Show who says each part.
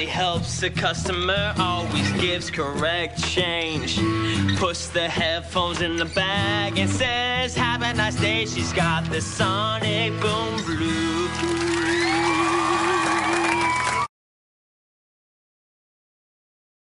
Speaker 1: only helps the customer, always gives correct change. Puts the headphones in the bag and says, have a nice day. She's got the Sonic Boom Blues.